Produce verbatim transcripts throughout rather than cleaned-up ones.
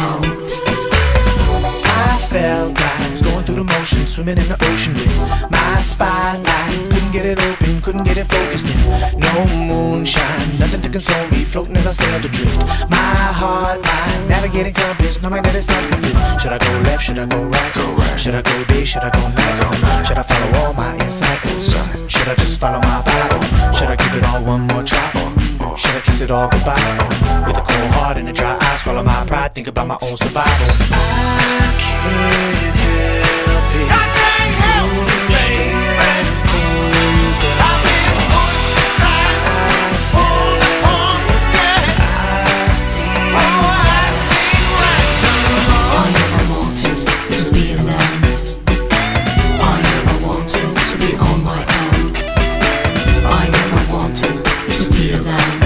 how. I felt like I was going through the motions, swimming in the ocean with my spotlight. Couldn't get it open, couldn't get it focused in. No moonshine, nothing to console me, floating as I sailed adrift. My heart, my navigating compass, no magnetic substances. Should I go left, should I go right? Go right. Should I go day, should I go night? Should I follow all my insight? Should I just follow my Bible? Should I give it all one more try? Should I kiss it all goodbye? With a cold heart and a dry eye, swallow my pride, think about my own survival. I can't help it. I can't help it, baby. I've been pushed aside, fall apart, yeah. I see, oh, I see right now. I never wanted to be alone. I never wanted to be on my own. I never wanted to be alone.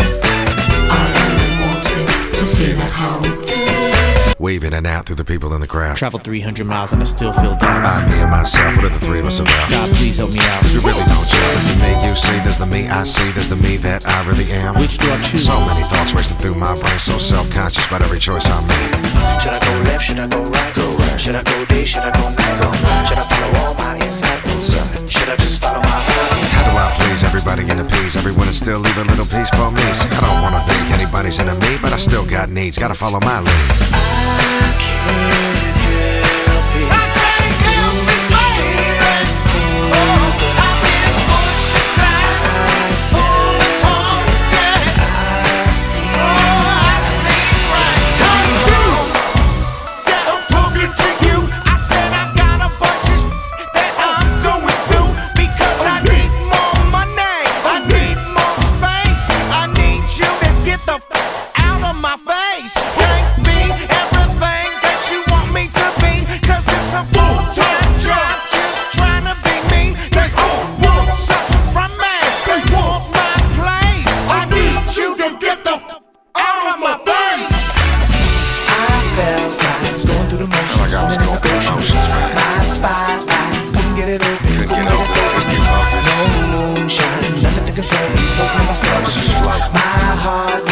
I only wanted to feel at home. Wave in and out through the people in the crowd. Travel three hundred miles and I still feel down. I, me and myself, what are the three of us about? God, please help me out. Cause we really don't chill. There's the me you see, there's the me I see, there's the me that I really am. Which do I choose? So many thoughts racing through my brain, so self-conscious about every choice I make. Should I go left, should I go right? Go right. Should I go day, should I go night? Go night. Should I follow all my insight? Inside. Should I just follow my heart? How do I please everybody and appease everyone and still leave a little piece for me? See, I don't wanna be anybody's enemy, but I still got needs, gotta follow my lead. I can't help it. I can't help it, baby. Oh, I've been pushed aside, fall apart, yeah. I see, oh, I see right now. Yeah, I'm talking to you. I said I got a bunch of shit that I'm going through because I need more money, I need more space, I need you to get the f out of my face. Can't be everything that you want me to be, cause it's a full-time job just trying to be me. They all want something from me, they want my place. I need you to get the f out of my face. I felt like I was going through the motions, swimming in the ocean. My spotlight, couldn't get it open, couldn't get it focused. No moonshine, nothing to console me, floating as I sailed. My heart,